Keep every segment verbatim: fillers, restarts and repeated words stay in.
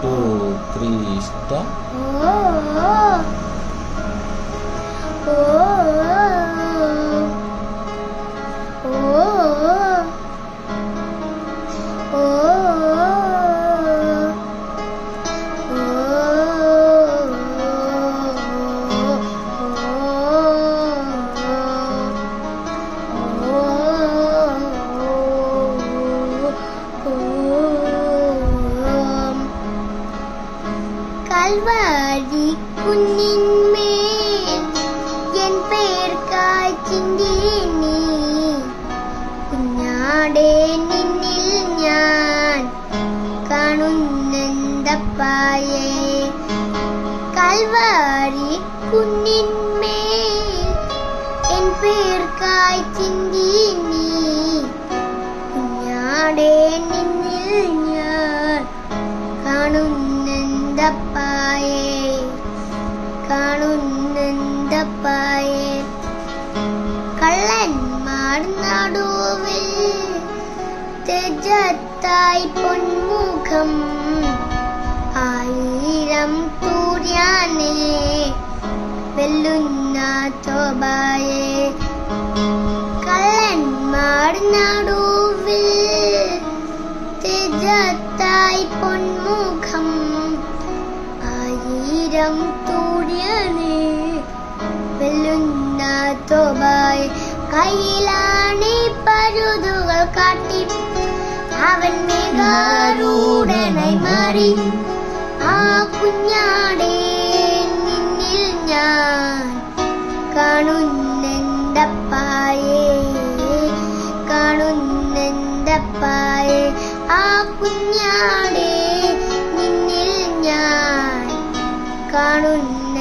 two, three, stop. Oh, oh, oh, oh, Calvary കുന്നിന്മേൽ എൻ പേർക്കായി ചിന്തി നീ കുഞ്ഞാടേ നിന്നിൽ ഞാൻ കാണുന്നെന്തപ്പായേ കൽവാരി കുന്നിന്മേൽ എൻ പേർക്കായി ചിന്തി നീ കുഞ്ഞാടേ നിന്നിൽ ഞാൻ കാണുന്നെന്തപ്പായേ കാണുന്നെന്തപ്പായേ കള്ളന്മാർ നടുവിൽ തെജത്തായി പൊന്മുഖം ആയിരം സൂര്യനെ വെല്ലുന്ന ശോഭയെ കള്ളന്മാർ നടുവിൽ തെജത്തായി പൊന്മുഖം ആയിരം സൂര്യനെ വെല്ലുന്ന ശോഭയെ കയ്യിലാണി പരുതുകൾ കാട്ടി അവൻ മേഘാരൂഢനായി മാറി ആ കുഞ്ഞാടേ നിന്നിൽ ഞാൻ കാണുന്നെന്തപ്പായേ കാണുന്നെന്തപ്പായേ ആ കുഞ്ഞാടേ നിന്നിൽ ഞാൻ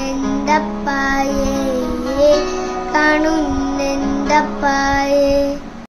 കാണുന്നെന്തപ്പായേ കാണുന്നെന്തപ്പായേ